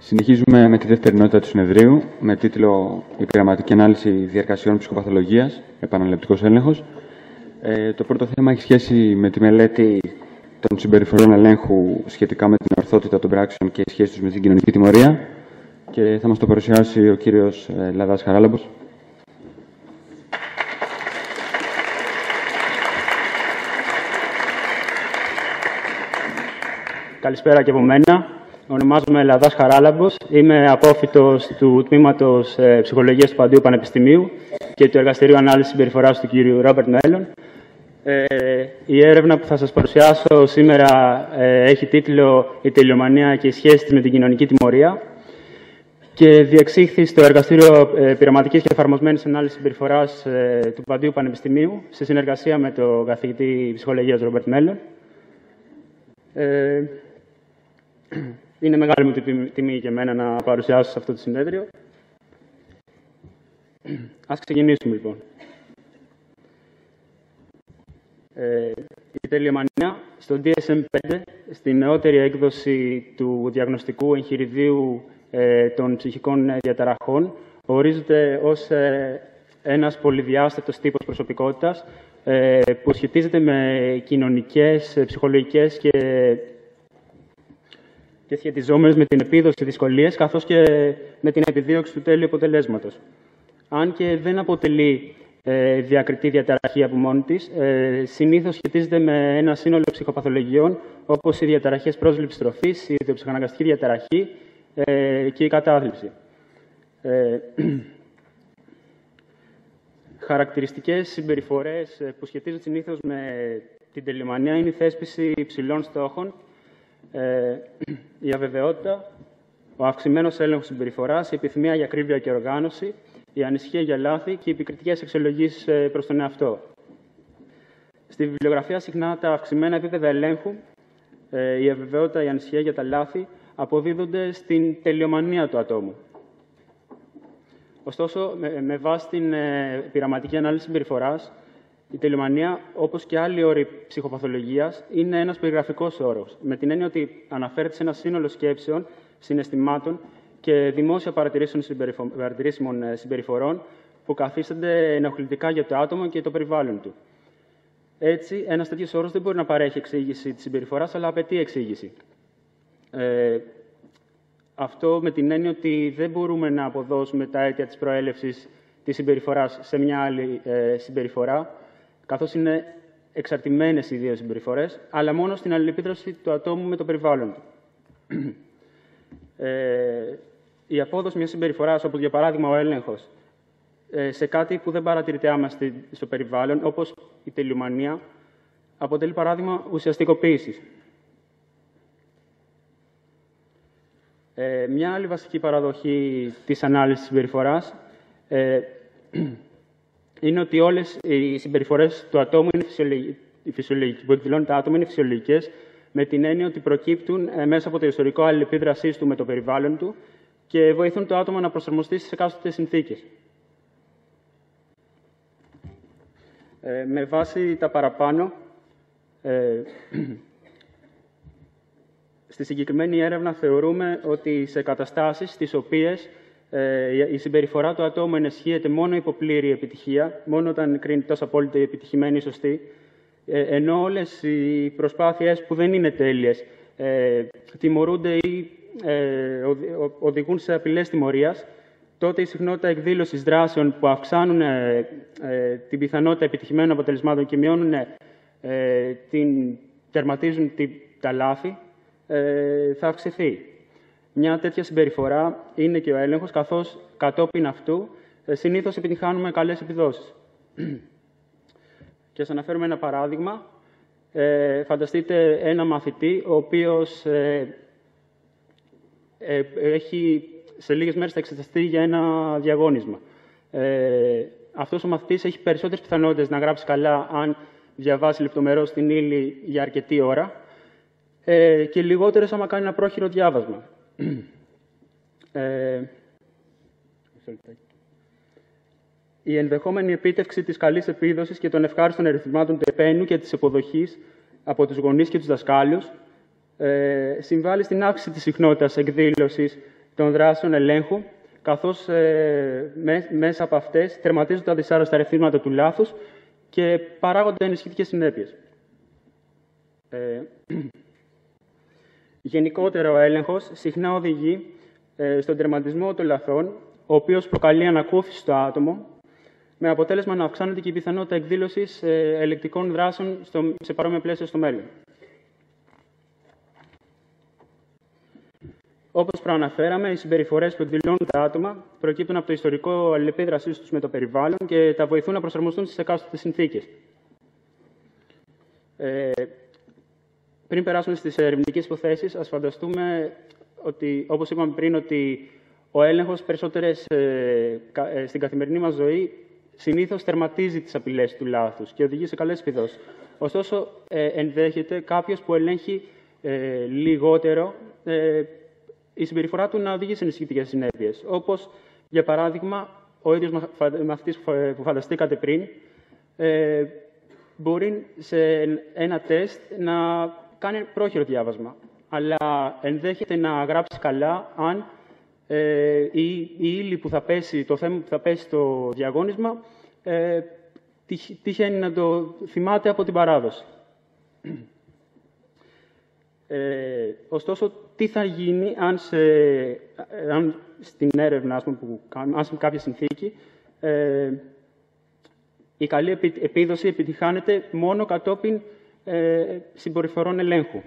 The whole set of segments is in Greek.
Συνεχίζουμε με τη δεύτερη νότητα του συνεδρίου, με τίτλο «Η πειραματική ανάλυση διαδικασιών ψυχοπαθολογίας, επαναληπτικός έλεγχος». Το πρώτο θέμα έχει σχέση με τη μελέτη των συμπεριφορών ελέγχου σχετικά με την ορθότητα των πράξεων και σχέση τους με την κοινωνική τιμωρία. Και θα μας το παρουσιάσει ο κύριος Λαδάς Χαράλαμπος. Καλησπέρα και από μένα. Ονομάζομαι Λαδάς Χαράλαμπος. Είμαι απόφοιτος του Τμήματος Ψυχολογίας του Παντίου Πανεπιστημίου και του Εργαστηρίου Ανάλυσης Συμπεριφοράς του κ. Ρόμπερτ Μέλλον. Η έρευνα που θα σας παρουσιάσω σήμερα έχει τίτλο «Η τελειομανία και οι σχέσεις της με την κοινωνική τιμωρία» και διεξήχθη στο Εργαστήριο Πειραματικής και Εφαρμοσμένης Ανάλυσης Συμπεριφοράς του Παντίου Πανεπιστημίου σε συνεργασία με τον καθηγητή ψυχολογίας Ρόμπερτ Μέλλον. Είναι μεγάλη μου τιμή για μένα να παρουσιάσω σε αυτό το συνέδριο. Ας ξεκινήσουμε, λοιπόν. Η τελειομανία στο DSM-5, στην νεότερη έκδοση του διαγνωστικού εγχειριδίου των ψυχικών διαταραχών, ορίζεται ως ένας πολυδιάστατος τύπος προσωπικότητας που σχετίζεται με κοινωνικές, ψυχολογικές και σχετιζόμενες με την επίδοση δυσκολίες, καθώς και με την επιδίωξη του τέλειου αποτελέσματος. Αν και δεν αποτελεί διακριτή διαταραχή από μόνη της, συνήθως σχετίζεται με ένα σύνολο ψυχοπαθολογιών, όπως οι διαταραχές πρόσληψης τροφής, η ιδιοψυχαναγκαστική διαταραχή και η κατάθλιψη. Χαρακτηριστικές συμπεριφορές που σχετίζονται συνήθως με την τελειομανία είναι η θέσπιση υψηλών στόχων, η αβεβαιότητα, ο αυξημένος έλεγχος συμπεριφοράς, η επιθυμία για ακρίβεια και οργάνωση, η ανησυχία για λάθη και οι επικριτικές αξιολογήσεις προς τον εαυτό. Στη βιβλιογραφία συχνά τα αυξημένα επίπεδα ελέγχου, η αβεβαιότητα, η ανησυχία για τα λάθη αποδίδονται στην τελειομανία του ατόμου. Ωστόσο, με βάση την πειραματική ανάλυση συμπεριφοράς, η τελειομανία, όπως και άλλοι όροι ψυχοπαθολογίας, είναι ένας περιγραφικός όρος, με την έννοια ότι αναφέρεται σε ένα σύνολο σκέψεων, συναισθημάτων και δημόσια παρατηρήσιμων συμπεριφορών που καθίστανται ενοχλητικά για το άτομο και το περιβάλλον του. Έτσι, ένας τέτοιος όρος δεν μπορεί να παρέχει εξήγηση της συμπεριφοράς, αλλά απαιτεί εξήγηση. Αυτό με την έννοια ότι δεν μπορούμε να αποδώσουμε τα αίτια της προέλευσης της συμπεριφοράς σε μια άλλη συμπεριφορά, καθώς είναι εξαρτημένες οι δύο συμπεριφορές, αλλά μόνο στην αλληλεπίδραση του ατόμου με το περιβάλλον του. Η απόδοση μιας συμπεριφοράς, όπως για παράδειγμα ο έλεγχος, σε κάτι που δεν παρατηρείται άμεσα στο περιβάλλον, όπως η τελειομανία, αποτελεί παράδειγμα ουσιαστικοποίησης. Μια άλλη βασική παραδοχή της ανάλυσης συμπεριφοράς είναι ότι όλες οι συμπεριφορές του ατόμου είναι φυσιολογικές, που εκδηλώνουν τα άτομα είναι φυσιολογικές, με την έννοια ότι προκύπτουν μέσα από το ιστορικό αλληλεπίδρασής του με το περιβάλλον του και βοηθούν το άτομο να προσαρμοστεί στις εκάστοτε συνθήκες. Με βάση τα παραπάνω, στη συγκεκριμένη έρευνα θεωρούμε ότι σε καταστάσεις στις οποίες η συμπεριφορά του ατόμου ενισχύεται μόνο υπό πλήρη επιτυχία, μόνο όταν κρίνεται ως απόλυτα επιτυχημένη ή σωστή, ενώ όλες οι προσπάθειες που δεν είναι τέλειες τιμωρούνται ή οδηγούν σε απειλές τιμωρίας, τότε η συχνότητα εκδήλωσης δράσεων που αυξάνουν την πιθανότητα επιτυχημένων αποτελεσμάτων και τερματίζουν τα λάθη, θα αυξηθεί. Μια τέτοια συμπεριφορά είναι και ο έλεγχος, καθώς κατόπιν αυτού συνήθως επιτυχάνουμε καλές επιδόσεις. Και σας αναφέρουμε ένα παράδειγμα. Φανταστείτε ένα μαθητή, ο οποίος σε λίγες μέρες θα εξεταστεί για ένα διαγώνισμα. Αυτός ο μαθητής έχει περισσότερες πιθανότητες να γράψει καλά αν διαβάσει λεπτομερώς την ύλη για αρκετή ώρα και λιγότερες άμα κάνει ένα πρόχειρο διάβασμα. Η ενδεχόμενη επίτευξη της καλής επίδοσης και των ευχάριστων ερεθισμάτων του επένου και της υποδοχής από τους γονείς και τους δασκάλους συμβάλλει στην αύξηση της συχνότητας εκδήλωσης των δράσεων ελέγχου, καθώς μέσα από αυτές τερματίζονται τα δυσάρεστα ρεθίσματα του λάθους και παράγονται ενισχυτικές συνέπειες. Γενικότερα, ο έλεγχος συχνά οδηγεί στον τερματισμό των λαθών, ο οποίος προκαλεί ανακούφιση στο άτομο, με αποτέλεσμα να αυξάνεται και η πιθανότητα εκδήλωσης ελεκτικών δράσεων σε παρόμοια πλαίσια στο μέλλον. Όπως προαναφέραμε, οι συμπεριφορές που εκδηλώνουν τα άτομα προκύπτουν από το ιστορικό αλληλεπίδρασής τους με το περιβάλλον και τα βοηθούν να προσαρμοστούν στις εκάστοτε συνθήκες. Πριν περάσουμε στις ερευνητικές υποθέσεις, ας φανταστούμε ότι, όπως είπαμε πριν, ότι ο έλεγχος στην καθημερινή μας ζωή συνήθως τερματίζει τις απειλές του λάθους και οδηγεί σε καλές επιδόσεις. Ωστόσο, ενδέχεται κάποιος που ελέγχει λιγότερο η συμπεριφορά του να οδηγεί σε ενισχυτικές συνέπειες. Όπως, για παράδειγμα, ο ίδιος μαθητής που φανταστήκατε πριν, μπορεί σε ένα τεστ να κάνει πρόχειρο διάβασμα, αλλά ενδέχεται να γράψει καλά αν η ύλη που θα πέσει, το θέμα που θα πέσει στο διαγώνισμα, τυχαίνει να το θυμάται από την παράδοση. Ωστόσο, τι θα γίνει αν στην έρευνα, που κάνουμε, αν σε κάποια συνθήκη, η καλή επίδοση επιτυχάνεται μόνο κατόπιν συμπεριφορών ελέγχου.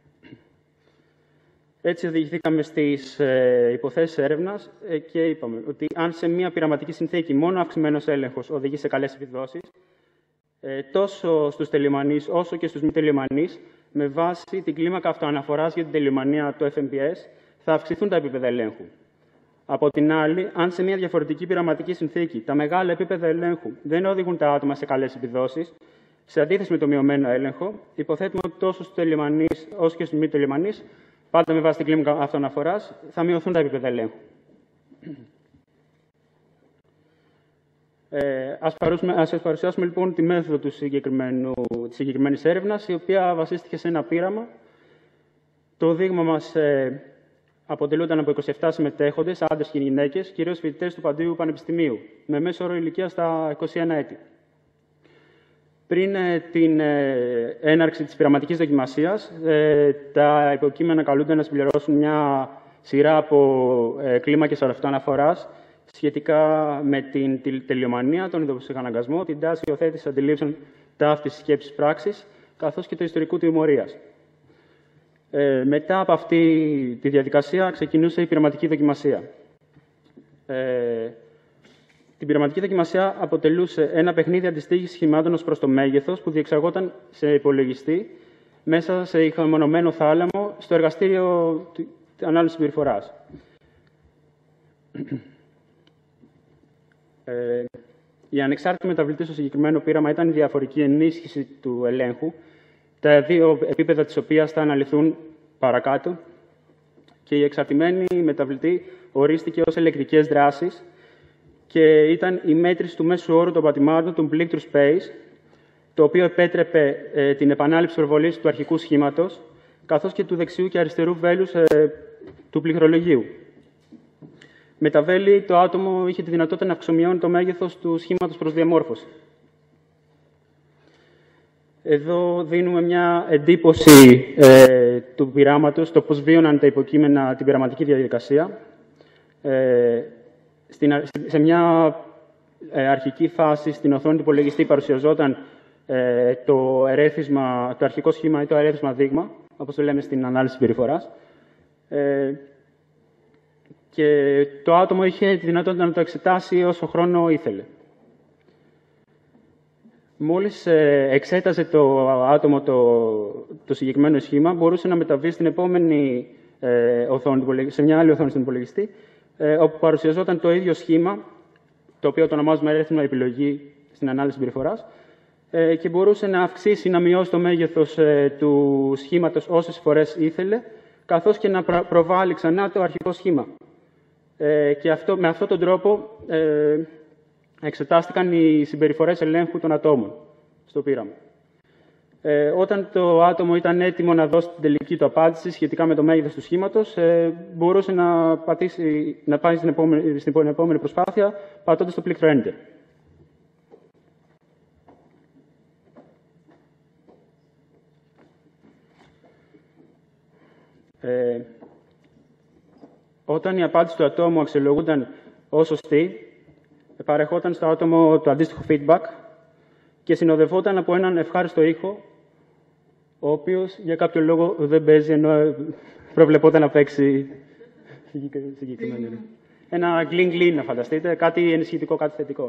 Έτσι οδηγηθήκαμε στις υποθέσεις έρευνας και είπαμε ότι αν σε μια πειραματική συνθήκη μόνο αυξημένος έλεγχος οδηγεί σε καλές επιδόσεις, τόσο στους τελειομανείς όσο και στους μη τελειομανείς, με βάση την κλίμακα αυτοαναφοράς για την τελειομανία του FMPS, θα αυξηθούν τα επίπεδα ελέγχου. Από την άλλη, αν σε μια διαφορετική πειραματική συνθήκη τα μεγάλα επίπεδα ελέγχου δεν οδηγούν τα άτομα σε καλές επιδόσεις, σε αντίθεση με το μειωμένο έλεγχο, υποθέτουμε ότι τόσο στους τελειομανείς όσο και στους μη τελειομανείς, πάντα με βάση την κλίμακα αυτοαναφοράς, θα μειωθούν τα επίπεδα ελέγχου. Ας παρουσιάσουμε λοιπόν τη μέθοδο της συγκεκριμένης έρευνας, η οποία βασίστηκε σε ένα πείραμα. Το δείγμα μας αποτελούνταν από 27 συμμετέχοντες, άντρες και γυναίκες, κυρίως φοιτητές του Παντίου Πανεπιστημίου, με μέσο όρο ηλικία στα 21 έτη. Πριν την έναρξη της πειραματικής δοκιμασίας, τα υποκείμενα καλούνται να συμπληρώσουν μια σειρά από κλίμακες αυτοαναφοράς σχετικά με την τελειομανία, τον ειδοψυχαναγκασμό, την τάση υιοθέτησης αντιλήψεων ταύτισης σκέψης πράξης, καθώς και το ιστορικό του ημωρίας. Μετά από αυτή τη διαδικασία ξεκινούσε η πειραματική δοκιμασία. Την πειραματική δοκιμασία αποτελούσε ένα παιχνίδι αντιστοίχησης σχημάτων ως προς το μέγεθος που διεξαγόταν σε υπολογιστή μέσα σε ηχομονωμένο θάλαμο στο εργαστήριο ανάλυσης συμπεριφοράς. Η ανεξάρτητη μεταβλητή στο συγκεκριμένο πείραμα ήταν η διαφορική ενίσχυση του ελέγχου, τα δύο επίπεδα της οποίας θα αναλυθούν παρακάτω, και η εξαρτημένη μεταβλητή ορίστηκε ως ελεκτρικές δράσεις και ήταν η μέτρηση του μέσου όρου των πατημάτων του Blick-Through Space, το οποίο επέτρεπε την επανάληψη προβολής του αρχικού σχήματος, καθώς και του δεξιού και αριστερού βέλους του πληκτρολογίου. Με τα βέλη, το άτομο είχε τη δυνατότητα να αυξομειώνει το μέγεθος του σχήματος προς διαμόρφωση. Εδώ δίνουμε μια εντύπωση του πειράματος, το πώς βίωναν τα υποκείμενα την πειραματική διαδικασία. Σε μια αρχική φάση, στην οθόνη του υπολογιστή παρουσιαζόταν το αρχικό σχήμα ή το ερέθισμα δείγμα, όπως το λέμε στην ανάλυση συμπεριφοράς. Και το άτομο είχε τη δυνατότητα να το εξετάσει όσο χρόνο ήθελε. Μόλις εξέταζε το άτομο το συγκεκριμένο σχήμα, μπορούσε να μεταβεί στην επόμενη οθόνη, σε μια άλλη οθόνη στον υπολογιστή, όπου παρουσιαζόταν το ίδιο σχήμα, το οποίο το ονομάζουμε ερέθισμα επιλογή στην ανάλυση συμπεριφοράς, και μπορούσε να αυξήσει ή να μειώσει το μέγεθος του σχήματος όσες φορές ήθελε, καθώς και να προβάλλει ξανά το αρχικό σχήμα. Και με αυτόν τον τρόπο εξετάστηκαν οι συμπεριφορές ελέγχου των ατόμων στο πείραμα. Όταν το άτομο ήταν έτοιμο να δώσει την τελική του απάντηση σχετικά με το μέγεθος του σχήματος, μπορούσε να πάει στην επόμενη προσπάθεια πατώντας το πλήκτρο Enter. Όταν η απάντηση του ατόμου αξιολογούνταν ως σωστή, παρεχόταν στο άτομο το αντίστοιχο feedback και συνοδευόταν από έναν ευχάριστο ήχο, ο οποίος για κάποιο λόγο δεν παίζει, ενώ προβλεπόταν να παίξει συγκεκριμένο. Ένα γκλιν-γκλιν, να φανταστείτε, κάτι ενισχυτικό, κάτι θετικό.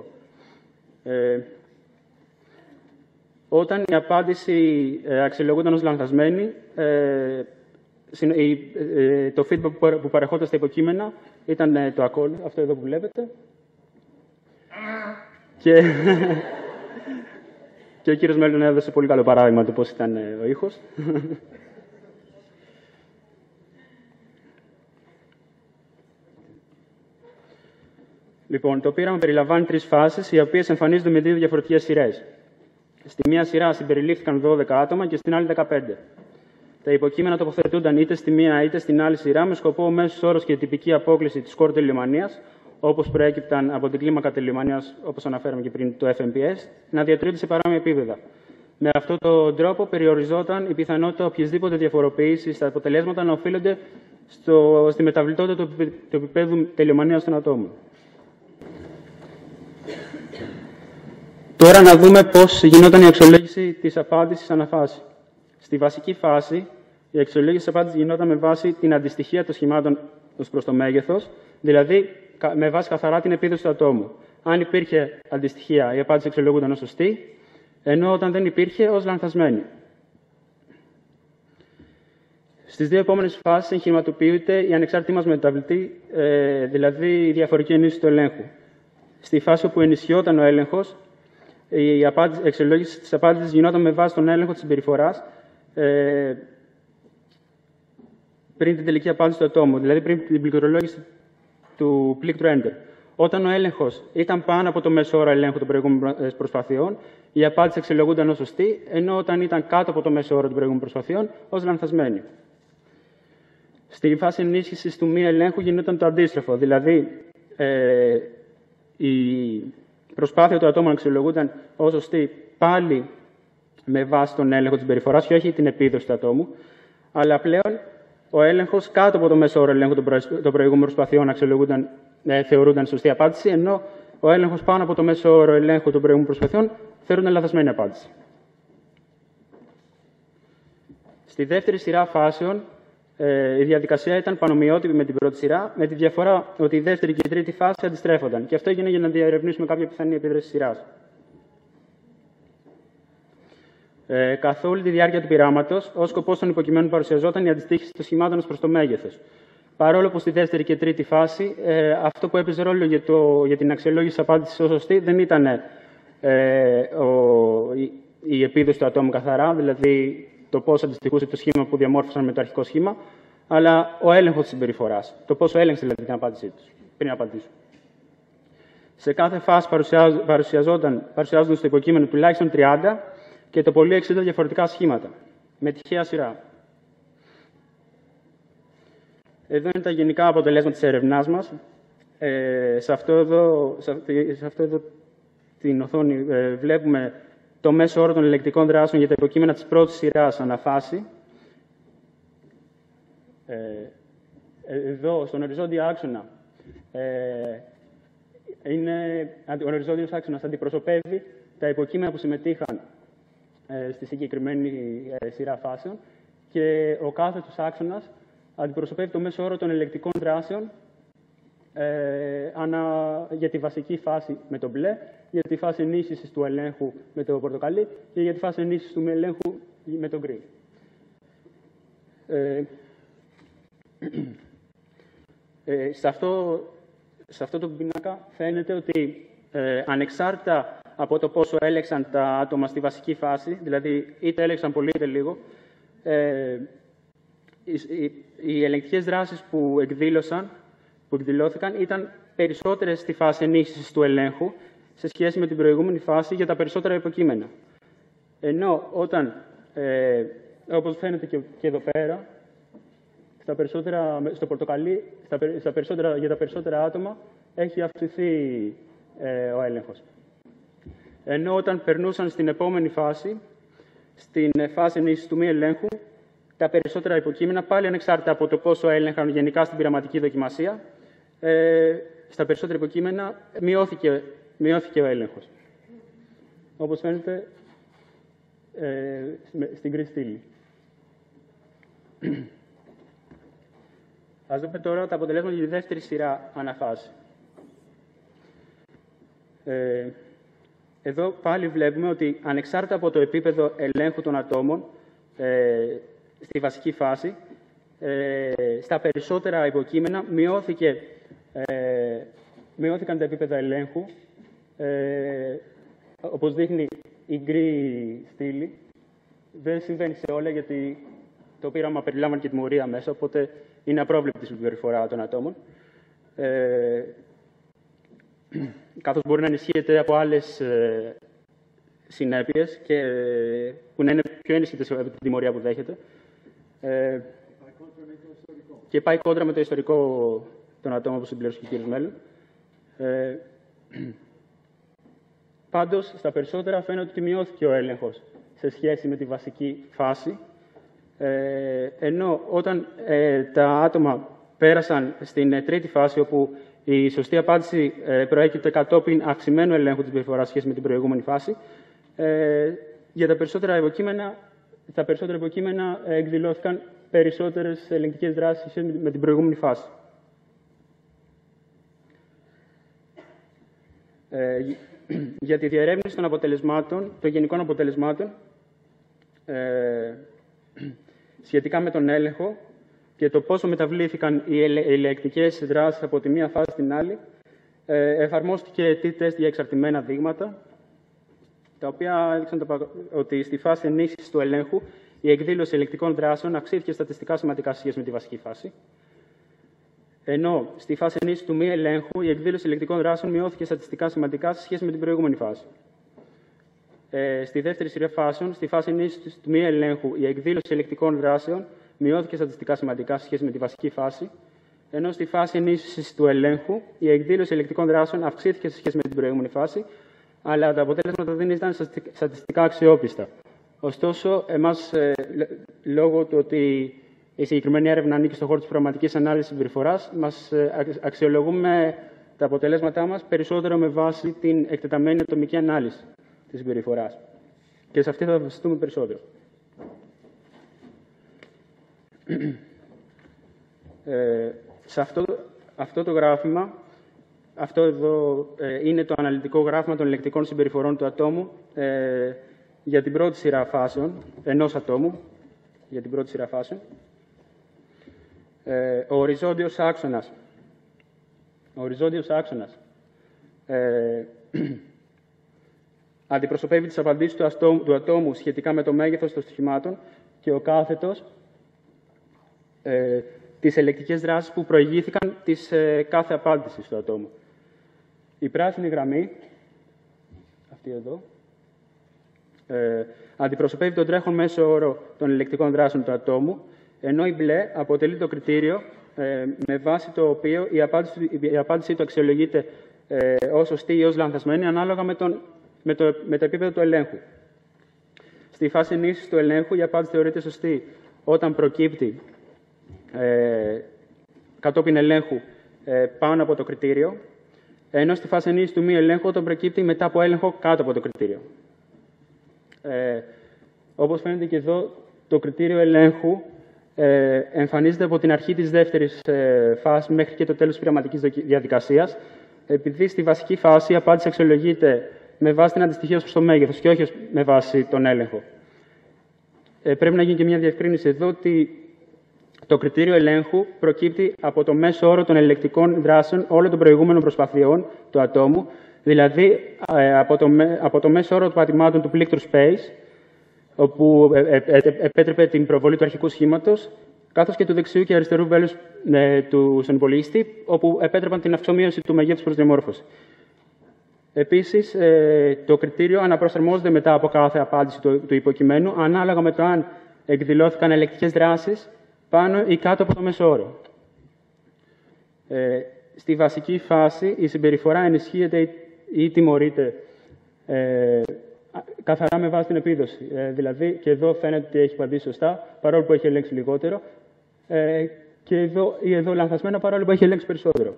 Όταν η απάντηση αξιολογούνταν ως λανθασμένη, το feedback που παρεχόταν στα υποκείμενα ήταν το ακόλουθο, αυτό εδώ που βλέπετε. Και ο κύριος Μέλλον έδωσε πολύ καλό παράδειγμα του πώς ήταν ο ήχος. Λοιπόν, το πείραμα περιλαμβάνει 3 φάσεις, οι οποίες εμφανίζονται με 2 διαφορετικές σειρές. Στη μία σειρά συμπεριλήφθηκαν 12 άτομα και στην άλλη 15. Τα υποκείμενα τοποθετούνταν είτε στη μία είτε στην άλλη σειρά με σκοπό ο μέσος όρος και η τυπική απόκλιση του σκορ τελειομανίας, όπως προέκυπταν από την κλίμακα τελειομανίας, όπως αναφέραμε και πριν, το FMPS, να διατηρούνται σε παρόμοια επίπεδα. Με αυτόν τον τρόπο περιοριζόταν η πιθανότητα οποιασδήποτε διαφοροποίηση στα αποτελέσματα να οφείλονται στη μεταβλητότητα του επίπεδου τελειομανίας των ατόμων. Τώρα να δούμε πώς γινόταν η αξιολόγηση της απάντησης ανά φάση. Στη βασική φάση, η αξιολόγηση της απάντησης γινόταν με βάση την αντιστοιχεία των σχημάτων ως προς το μέγεθος, δηλαδή με βάση καθαρά την επίδοση του ατόμου. Αν υπήρχε αντιστοιχεία, η απάντηση αξιολογούνταν ως σωστή, ενώ όταν δεν υπήρχε, ως λανθασμένη. Στις 2 επόμενες φάσεις εγχειρηματοποιείται η ανεξάρτητη μας μεταβλητή, δηλαδή η διαφορική ενίσχυση του ελέγχου. Στη φάση όπου ενισχυόταν ο έλεγχος, η αξιολόγηση της απάντησης γινόταν με βάση τον έλεγχο της συμπεριφοράς πριν την τελική απάντηση του ατόμου, δηλαδή πριν την πληκτρολόγηση του πλήκτρου Enter. Όταν ο έλεγχος ήταν πάνω από το μέσο όρο ελέγχου των προηγούμενων προσπαθειών, η απάντηση αξιολογούνταν ως σωστή, ενώ όταν ήταν κάτω από το μέσο όρο των προηγούμενων προσπαθειών, ως λανθασμένη. Στη φάση ενίσχυσης του μη ελέγχου γινόταν το αντίστροφο, δηλαδή η προσπάθεια του ατόμου αξιολογούνταν ως σωστή πάλι με βάση τον έλεγχο της συμπεριφοράς και όχι την επίδοση του ατόμου, αλλά πλέον ο έλεγχος κάτω από το μέσο όρο ελέγχου των προηγούμενων προσπαθειών θεωρούνταν σωστή απάντηση, ενώ ο έλεγχος πάνω από το μέσο όρο ελέγχου των προηγούμενων προσπαθειών θεωρούνταν λαθασμένη απάντηση. Στη δεύτερη σειρά φάσεων, η διαδικασία ήταν πανομοιότυπη με την πρώτη σειρά, με τη διαφορά ότι η δεύτερη και η τρίτη φάση αντιστρέφονταν. Και αυτό έγινε για να διαρευνήσουμε κάποια πιθανή επίδραση της σειράς. Καθ' όλη τη διάρκεια του πειράματος, ως σκοπός των υποκειμένων παρουσιαζόταν η αντιστοίχηση των σχημάτων ως προς το μέγεθος. Παρόλο που στη δεύτερη και τρίτη φάση, αυτό που έπαιζε ρόλο για την αξιολόγηση της απάντησης ως σωστή δεν ήταν η επίδοση του ατόμου καθαρά, δηλαδή το πώς αντιστοιχούσε το σχήμα που διαμόρφωσαν με το αρχικό σχήμα, αλλά ο έλεγχος της συμπεριφοράς. Το πόσο έλεγξε δηλαδή την απάντησή τους πριν απαντήσουν. Σε κάθε φάση παρουσιάζονταν στο υποκείμενο τουλάχιστον 30 και το πολύ 60 διαφορετικά σχήματα, με τυχαία σειρά. Εδώ είναι τα γενικά αποτελέσματα της έρευνάς μας. Σε αυτό εδώ την οθόνη βλέπουμε το μέσο όρο των ελεγκτικών δράσεων για τα υποκείμενα της πρώτης σειράς αναφάση. Εδώ, στον οριζόντιο άξονα, ο οριζόντιος άξονας αντιπροσωπεύει τα υποκείμενα που συμμετείχαν στη συγκεκριμένη σειρά φάσεων και ο κάθετος άξονας αντιπροσωπεύει το μέσο όρο των ελεγκτικών δράσεων για τη βασική φάση με το μπλε, για τη φάση ενίσχυσης του ελέγχου με το πορτοκαλί και για τη φάση ενίσχυσης του ελέγχου με το γκρι. Σε αυτό το πίνακα φαίνεται ότι ανεξάρτητα από το πόσο έλεξαν τα άτομα στη βασική φάση, δηλαδή είτε έλεξαν πολύ είτε λίγο, οι ελεγκτικές δράσεις που εκδηλώθηκαν ήταν περισσότερες στη φάση ενίσχυσης του ελέγχου σε σχέση με την προηγούμενη φάση για τα περισσότερα υποκείμενα. Ενώ όταν Όπως φαίνεται και εδώ πέρα, στο πορτοκαλί, για τα περισσότερα άτομα έχει αυξηθεί ο έλεγχος. Ενώ όταν περνούσαν στην επόμενη φάση, στην φάση ενίσχυσης του μη ελέγχου, τα περισσότερα υποκείμενα, πάλι ανεξάρτητα από το πόσο έλεγχαν γενικά στην πειραματική δοκιμασία, στα περισσότερα υποκείμενα μειώθηκε ο έλεγχος. Όπως φαίνεται στην γκρι στήλη. Ας δούμε τώρα τα αποτελέσματα για τη δεύτερη σειρά αναφάση. Εδώ πάλι βλέπουμε ότι ανεξάρτητα από το επίπεδο ελέγχου των ατόμων στη βασική φάση, στα περισσότερα υποκείμενα μειώθηκαν τα επίπεδα ελέγχου, όπως δείχνει η γκρι στήλη. Δεν συμβαίνει σε όλα, γιατί το πείραμα περιλάμβανε και τιμωρία μέσα, οπότε είναι απρόβλεπτη η συμπεριφορά των ατόμων. Καθώς μπορεί να ενισχύεται από άλλες συνέπειες που να είναι πιο ενισχύτες από την τιμωρία που δέχεται. Και πάει κόντρα με το ιστορικό των ατόμων που συμπλήρωσε ο κ. Μέλλον. Πάντως, στα περισσότερα φαίνεται ότι μειώθηκε ο έλεγχος σε σχέση με τη βασική φάση, ενώ όταν τα άτομα πέρασαν στην τρίτη φάση, όπου η σωστή απάντηση προέκυπτε κατόπιν αυξημένου ελέγχου της συμπεριφοράς σχέση με την προηγούμενη φάση, για τα περισσότερα υποκείμενα εκδηλώθηκαν περισσότερες ελεγκτικές δράσεις με την προηγούμενη φάση. Για τη διερεύνηση των αποτελεσμάτων, των γενικών αποτελεσμάτων, σχετικά με τον έλεγχο και το πόσο μεταβλήθηκαν οι ελεγκτικές δράσεις από τη μία φάση στην άλλη, εφαρμόστηκε τεστ για εξαρτημένα δείγματα, τα οποία έδειξαν ότι στη φάση ενίσχυσης του ελέγχου η εκδήλωση ελεγκτικών δράσεων αυξήθηκε στατιστικά σημαντικά σε σχέση με τη βασική φάση. Ενώ στη φάση ενίσχυσης του μη ελέγχου η εκδήλωση ελεγκτικών δράσεων μειώθηκε στατιστικά σημαντικά σε σχέση με την προηγούμενη φάση. Στη δεύτερη σειρά φάσεων, στη φάση ενίσχυσης του μη ελέγχου, η εκδήλωση ελεγκτικών δράσεων μειώθηκε στατιστικά σημαντικά σε σχέση με τη βασική φάση. Ενώ στη φάση ενίσχυσης του ελέγχου, η εκδήλωση ελεγκτικών δράσεων αυξήθηκε σε σχέση με την προηγούμενη φάση, αλλά τα αποτέλεσματα δεν ήταν στατιστικά αξιόπιστα. Ωστόσο, εμάς, λόγω του ότι η συγκεκριμένη έρευνα ανήκει στον χώρο της προγραμματικής ανάλυσης συμπεριφοράς, αξιολογούμε τα αποτελέσματά μας περισσότερο με βάση την εκτεταμένη ατομική ανάλυση της συμπεριφοράς. Και σε αυτή θα βασιστούμε περισσότερο. Σε αυτό το γράφημα, αυτό εδώ είναι το αναλυτικό γράφημα των ελεγκτικών συμπεριφορών του ατόμου για την πρώτη σειρά φάσεων, ενός ατόμου, για την πρώτη σειρά φάσεων. Ο οριζόντιος άξονας. Ο οριζόντιος άξονας αντιπροσωπεύει τις απαντήσεις του ατόμου σχετικά με το μέγεθος των στοιχημάτων και ο κάθετος τις ελεγκτικές δράσεις που προηγήθηκαν της κάθε απάντησης του ατόμου. Η πράσινη γραμμή, αυτή εδώ, αντιπροσωπεύει τον τρέχον μέσο όρο των ελεγκτικών δράσεων του ατόμου, ενώ η μπλε αποτελεί το κριτήριο με βάση το οποίο η απάντησή του αξιολογείται ως σωστή ή ως λανθασμένη, ανάλογα με το επίπεδο του ελέγχου. Στη φάση ενίσχυσης του ελέγχου, η απάντηση θεωρείται σωστή όταν προκύπτει κατόπιν ελέγχου πάνω από το κριτήριο, ενώ στη φάση ενίσχυσης του μη ελέγχου, όταν προκύπτει μετά από έλεγχο κάτω από το κριτήριο. Όπως φαίνεται και εδώ, το κριτήριο ελέγχου εμφανίζεται από την αρχή της δεύτερης φάσης μέχρι και το τέλος της πειραματικής διαδικασίας, επειδή στη βασική φάση η απάντηση αξιολογείται με βάση την αντιστοιχία προς το μέγεθος και όχι με βάση τον έλεγχο. Πρέπει να γίνει και μια διευκρίνηση εδώ ότι το κριτήριο ελέγχου προκύπτει από το μέσο όρο των ελεγκτικών δράσεων όλων των προηγούμενων προσπαθειών του ατόμου, δηλαδή από το μέσο όρο των πατημάτων του Plictor Space, όπου επέτρεπε την προβολή του αρχικού σχήματος, καθώς και του δεξιού και αριστερού βέλους στον υπολογιστή, όπου επέτρεπαν την αυξομοίωση του μεγέθους προς διαμόρφωση. Επίσης, το κριτήριο αναπροσαρμόζεται μετά από κάθε απάντηση του υποκειμένου, ανάλογα με το αν εκδηλώθηκαν ελεκτικές δράσεις πάνω ή κάτω από το μέσο όρο. Στη βασική φάση, η συμπεριφορά ενισχύεται ή τιμωρείται καθαρά με βάση την επίδοση. Δηλαδή, και εδώ φαίνεται ότι έχει απαντήσει σωστά, παρόλο που έχει ελέγξει λιγότερο, και εδώ λανθασμένα, παρόλο που έχει ελέγξει περισσότερο.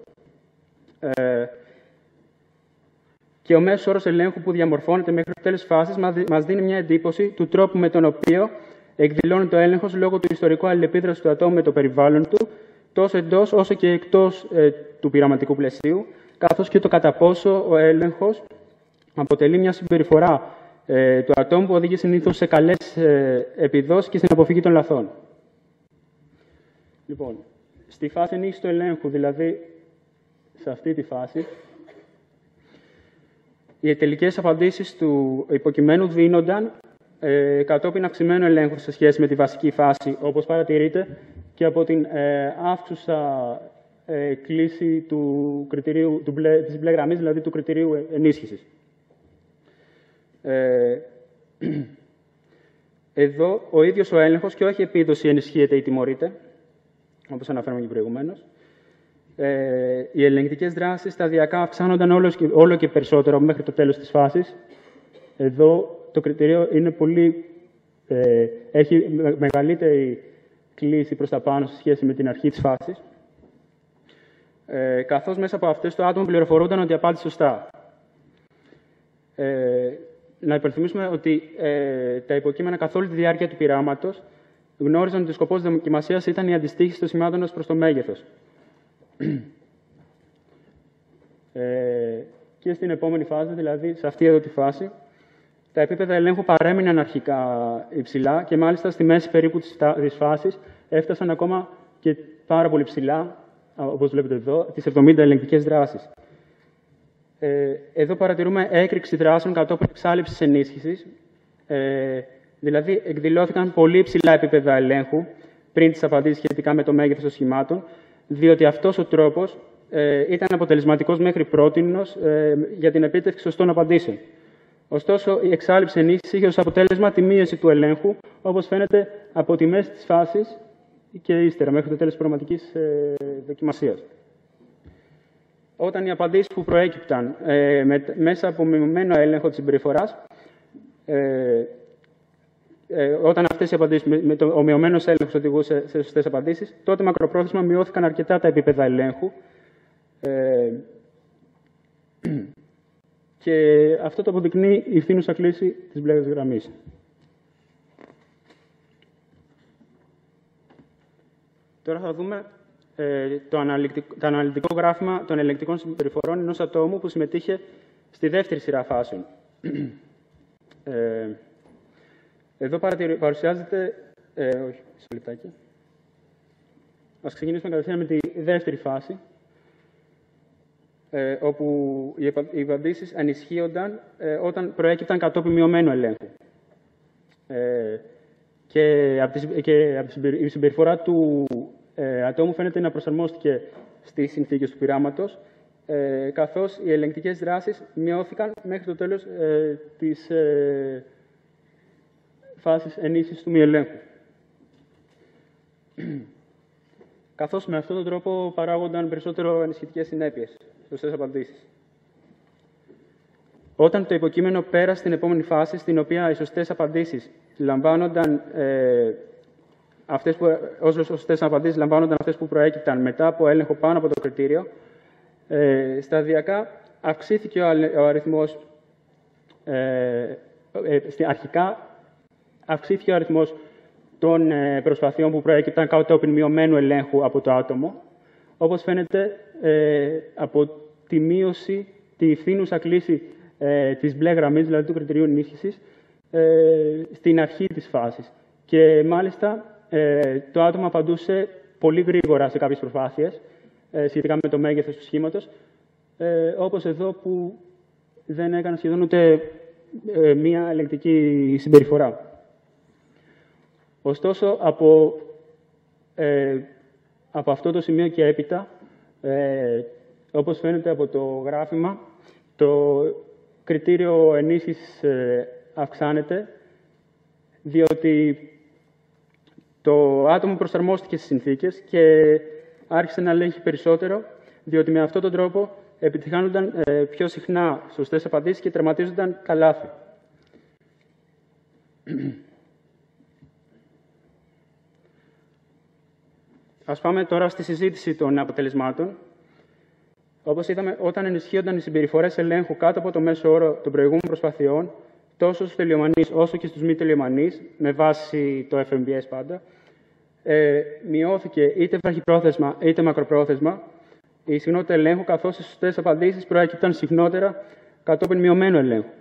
Και ο μέσος όρος ελέγχου που διαμορφώνεται μέχρι το τέλος της φάσης μας δίνει μια εντύπωση του τρόπου με τον οποίο εκδηλώνεται ο έλεγχος λόγω του ιστορικού αλληλεπίδρασης του ατόμου με το περιβάλλον του, τόσο εντός όσο και εκτός του πειραματικού πλαισίου, καθώς και το κατά πόσο ο έλεγχος αποτελεί μια συμπεριφορά του ατόμου που οδηγεί συνήθως σε καλές επιδόσεις και στην αποφυγή των λαθών. Λοιπόν, στη φάση ενίσχυσης του ελέγχου, δηλαδή σε αυτή τη φάση, οι τελικές απαντήσεις του υποκειμένου δίνονταν κατόπιν αυξημένου ελέγχου σε σχέση με τη βασική φάση, όπως παρατηρείται, και από την αύξουσα κλίση του κριτηρίου, της μπλε γραμμής, δηλαδή του κριτηρίου ενίσχυσης. Εδώ ο ίδιος ο έλεγχος και όχι η επίδοση ενισχύεται ή τιμωρείται, όπως αναφέραμε και προηγουμένως. Οι ελεγκτικές δράσεις σταδιακά αυξάνονταν όλο και περισσότερο μέχρι το τέλος της φάσης. Εδώ το κριτήριο είναι έχει μεγαλύτερη κλίση προς τα πάνω σε σχέση με την αρχή της φάσης. Καθώς μέσα από αυτές το άτομο πληροφορούνταν ότι απάντησε σωστά. Να υπενθυμίσουμε ότι τα υποκείμενα καθ' όλη τη διάρκεια του πειράματος γνώριζαν ότι ο σκοπός της δοκιμασίας ήταν η αντιστοίχηση των σημάτων ως προς το μέγεθος. Και στην επόμενη φάση, δηλαδή σε αυτή εδώ τη φάση, τα επίπεδα ελέγχου παρέμειναν αρχικά υψηλά και μάλιστα στη μέση περίπου της φάσης έφτασαν ακόμα και πάρα πολύ ψηλά, όπως βλέπετε εδώ, τις 70 ελεγκτικές δράσεις. Εδώ παρατηρούμε έκρηξη δράσεων κατόπιν εξάλειψης ενίσχυσης, δηλαδή εκδηλώθηκαν πολύ ψηλά επίπεδα ελέγχου πριν τις απαντήσεις σχετικά με το μέγεθος των σχημάτων, διότι αυτός ο τρόπος ήταν αποτελεσματικός μέχρι πρότινος για την επίτευξη σωστών απαντήσεων. Ωστόσο, η εξάλειψη ενίσχυση είχε ως αποτέλεσμα τη μείωση του ελέγχου, όπως φαίνεται από τη μέση της φάσης και ύστερα, μέχρι το τέλος της προγραμματικής δοκιμασίας. Όταν οι απαντήσεις που προέκυπταν μέσα από μειωμένο έλεγχο της συμπεριφοράς, όταν αυτές οι απαντήσεις, ο μειωμένος έλεγχος οδηγούσε σε σωστές απαντήσεις, τότε μακροπρόθεσμα μειώθηκαν αρκετά τα επίπεδα ελέγχου. Και αυτό το αποδεικνύει η φθήνουσα κλίση της μπλε γραμμής. Τώρα θα δούμε το αναλυτικό γράφημα των ελεγκτικών συμπεριφορών ενός ατόμου που συμμετείχε στη δεύτερη σειρά φάσεων. Εδώ παρουσιάζεται... όχι, μισό λεπτάκι. Ας ξεκινήσουμε κατευθείαν με τη δεύτερη φάση, όπου οι απαντήσεις ενισχύονταν όταν προέκυπταν κατόπιν μειωμένου ελέγχου. Η συμπεριφορά του ατόμου φαίνεται να προσαρμόστηκε στις συνθήκες του πειράματος, καθώς οι ελεγκτικές δράσεις μειώθηκαν μέχρι το τέλος της φάσης ενίσχυσης του μη ελέγχου. Καθώς με αυτόν τον τρόπο παράγονταν περισσότερο ενισχυτικές συνέπειες, σωστές απαντήσεις. Όταν το υποκείμενο πέρασε στην επόμενη φάση, στην οποία οι σωστές απαντήσεις λαμβάνονταν αυτές που προέκυπταν μετά από έλεγχο πάνω από το κριτήριο, σταδιακά αυξήθηκε ο αριθμός, αρχικά αυξήθηκε ο αριθμός των προσπαθειών που προέκυπταν κατόπιν μειωμένου ελέγχου από το άτομο, όπως φαίνεται από τη μείωση, τη φθήνουσα κλίση της μπλε γραμμής, δηλαδή του κριτηρίου ενίσχυσης, στην αρχή της φάσης. Και μάλιστα το άτομο απαντούσε πολύ γρήγορα σε κάποιες προσπάθειες σχετικά με το μέγεθος του σχήματος, όπως εδώ που δεν έκανε σχεδόν ούτε μία ελεγκτική συμπεριφορά. Ωστόσο, από αυτό το σημείο και έπειτα, όπως φαίνεται από το γράφημα, κριτήριο ενίσχυσης αυξάνεται, διότι το άτομο προσαρμόστηκε στις συνθήκες και άρχισε να ελέγχει περισσότερο, διότι με αυτόν τον τρόπο επιτυχάνονταν πιο συχνά σωστές απαντήσεις και τερματίζονταν τα λάθη. Ας πάμε τώρα στη συζήτηση των αποτελεσμάτων. Όπως είδαμε, όταν ενισχύονταν οι συμπεριφορές ελέγχου κάτω από το μέσο όρο των προηγούμενων προσπαθειών, τόσο στους τελειομανείς όσο και στους μη τελειομανείς, με βάση το FMBS πάντα, μειώθηκε είτε βραχυπρόθεσμα είτε μακροπρόθεσμα η συχνότητα ελέγχου, καθώς οι σωστές απαντήσεις προέκυπταν συχνότερα κατόπιν μειωμένου ελέγχου.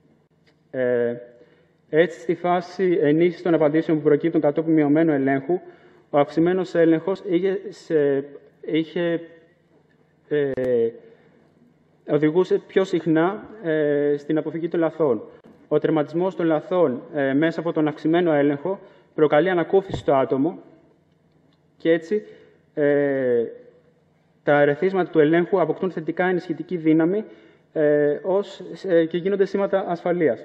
Έτσι, στη φάση ενίσχυσης των απαντήσεων που προκύπτουν κατόπιν μειωμένου ελέγχου, ο αυξημένος έλεγχος οδηγούσε πιο συχνά στην αποφυγή των λαθών. Ο τερματισμός των λαθών μέσα από τον αυξημένο έλεγχο προκαλεί ανακούφιση στο άτομο και έτσι τα ερεθίσματα του ελέγχου αποκτούν θετικά ενισχυτική δύναμη και γίνονται σήματα ασφαλείας.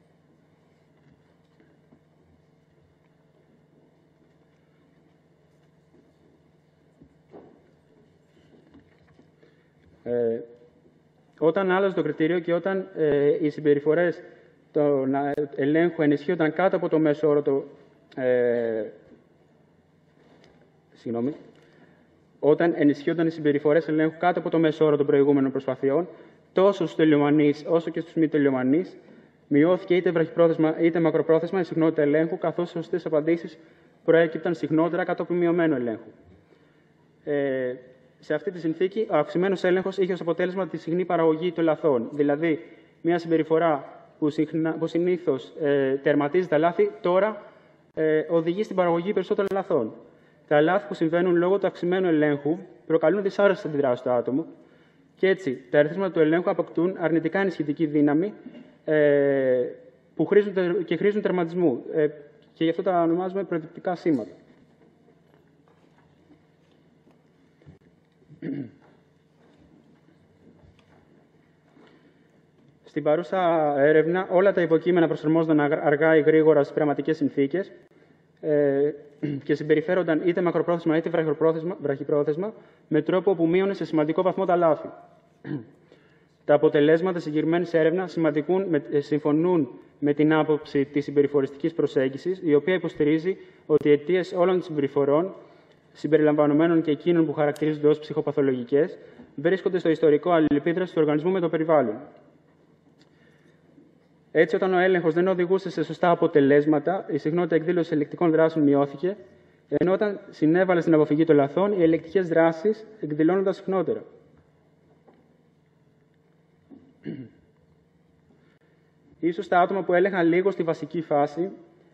Όταν άλλαζε το κριτήριο και όταν οι συμπεριφορές των ελέγχου ενισχύονταν κάτω από το μέσο όρο όταν ενισχύονταν οι συμπεριφορές ελέγχου κάτω από το μέσο όρο των προηγούμενων προσπαθειών, τόσο στους τελειομανείς όσο και στους μη τελειομανείς, μειώθηκε είτε βραχυπρόθεσμα είτε μακροπρόθεσμα η συχνότητα ελέγχου, καθώς οι σωστές απαντήσεις προέκυπταν συχνότερα κατόπιν μειωμένου ελέγχου. Σε αυτή τη συνθήκη, ο αυξημένος έλεγχος είχε ως αποτέλεσμα τη συχνή παραγωγή των λαθών. Δηλαδή, μια συμπεριφορά που συνήθως τερματίζει τα λάθη, τώρα οδηγεί στην παραγωγή περισσότερων λαθών. Τα λάθη που συμβαίνουν λόγω του αυξημένου ελέγχου προκαλούν δυσάρεστες αντιδράσεις στο άτομο και έτσι τα ερεθίσματα του ελέγχου αποκτούν αρνητικά ενισχυτική δύναμη που χρήζουν τερματισμού. Και γι' αυτό τα ονομάζουμε προδεικτικά σήματα. Στην παρούσα έρευνα, όλα τα υποκείμενα προσαρμόζονταν αργά ή γρήγορα στις πραγματικές συνθήκες και συμπεριφέρονταν είτε μακροπρόθεσμα είτε βραχυπρόθεσμα με τρόπο που μείωνε σε σημαντικό βαθμό τα λάθη. Τα αποτελέσματα συγκεκριμένης έρευνας συμφωνούν με την άποψη της συμπεριφοριστικής προσέγγισης, η οποία υποστηρίζει ότι οι αιτίες όλων των συμπεριφορών, συμπεριλαμβανομένων και εκείνων που χαρακτηρίζονται ως ψυχοπαθολογικές, βρίσκονται στο ιστορικό αλληλεπίδραση του οργανισμού με το περιβάλλον. Έτσι, όταν ο έλεγχος δεν οδηγούσε σε σωστά αποτελέσματα, η συχνότητα εκδήλωσης ελεκτικών δράσεων μειώθηκε, ενώ όταν συνέβαλε στην αποφυγή των λαθών, οι ελεκτικές δράσεις εκδηλώνονταν συχνότερα. Ίσως τα άτομα που έλεγχαν λίγο στη βασική φάση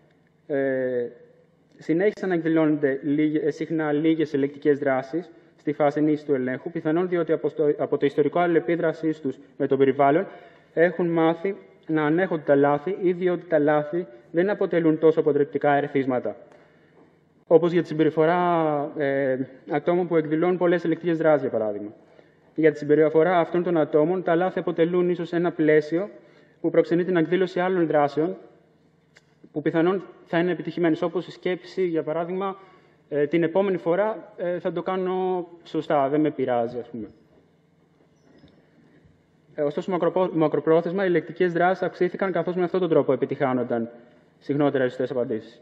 συνέχισαν να εκδηλώνονται συχνά λίγες ελεκτικές δράσεις στη φάση ενίσχυσης του ελέγχου, πιθανόν διότι από το ιστορικό αλληλεπίδρασής τους με το περιβάλλον έχουν μάθει να ανέχονται τα λάθη ή διότι τα λάθη δεν αποτελούν τόσο αποτρεπτικά ερεθίσματα. Όπως για τη συμπεριφορά ατόμων που εκδηλώνουν πολλές ελεκτικές δράσεις, για παράδειγμα. Για τη συμπεριφορά αυτών των ατόμων, τα λάθη αποτελούν ίσως ένα πλαίσιο που προξενεί την εκδήλωση άλλων δράσεων που πιθανόν θα είναι επιτυχημένες, όπως η σκέψη, για παράδειγμα, την επόμενη φορά θα το κάνω σωστά, δεν με πειράζει, ας πούμε. Ωστόσο, μακροπρόθεσμα, οι ελεκτικές δράσεις αυξήθηκαν καθώς με αυτόν τον τρόπο επιτυχάνονταν συχνότερα οι σωστές απαντήσεις.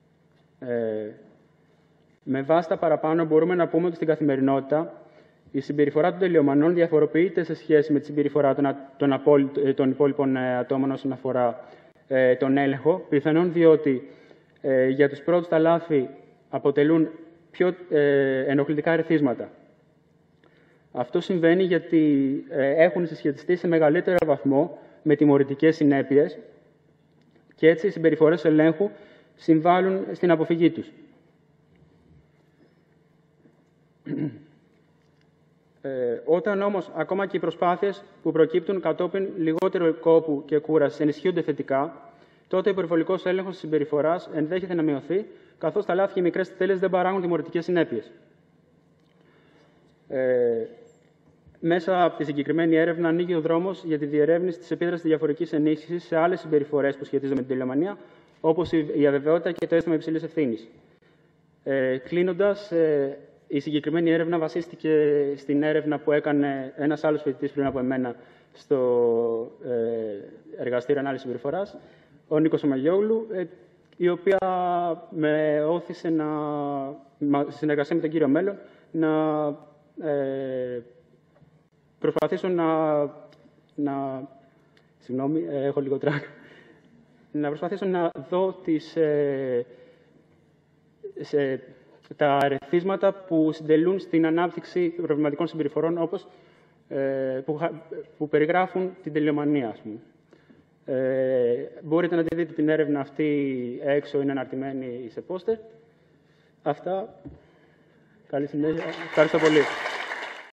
Με βάση τα παραπάνω, μπορούμε να πούμε ότι στην καθημερινότητα η συμπεριφορά των τελειομανών διαφοροποιείται σε σχέση με τη συμπεριφορά των υπόλοιπων ατόμων όσον αφορά τον έλεγχο. Πιθανόν διότι για τους πρώτους τα λάθη αποτελούν πιο ενοχλητικά ερεθίσματα. Αυτό συμβαίνει γιατί έχουν συσχετιστεί σε μεγαλύτερο βαθμό με τιμωρητικές συνέπειες και έτσι οι συμπεριφορές ελέγχου συμβάλλουν στην αποφυγή τους. Όταν όμως ακόμα και οι προσπάθειες που προκύπτουν κατόπιν λιγότερο κόπου και κούραση ενισχύονται θετικά, τότε ο υπερβολικός έλεγχος της συμπεριφοράς ενδέχεται να μειωθεί, καθώς τα λάθη και οι μικρές τέλειες δεν παράγουν τιμωρητικές συνέπειες. Μέσα από τη συγκεκριμένη έρευνα ανοίγει ο δρόμος για τη διερεύνηση της επίδρασης διαφορικής ενίσχυσης σε άλλες συμπεριφορές που σχετίζονται με την τελειομανία, όπως η αβεβαιότητα και το αίσθημα υψηλής ευθύνης. Κλείνοντας, η συγκεκριμένη έρευνα βασίστηκε στην έρευνα που έκανε ένας άλλος φοιτητής πριν από εμένα στο εργαστήριο ανάλυσης συμπεριφοράς, ο Νίκος Ομαγιόγλου, η οποία με όθησε στη συνεργασία με τον κύριο Μέλλον να προσπαθήσω συγγνώμη, έχω λίγο τράκ. Να προσπαθήσω να δω τα ερεθίσματα που συντελούν στην ανάπτυξη προβληματικών συμπεριφορών, όπως που περιγράφουν την τελειομανία, ας πούμε. Μπορείτε να τη δείτε την έρευνα αυτή έξω, είναι αναρτημένη σε πόστερ. Αυτά. Καλή συνέχεια. Ευχαριστώ πολύ.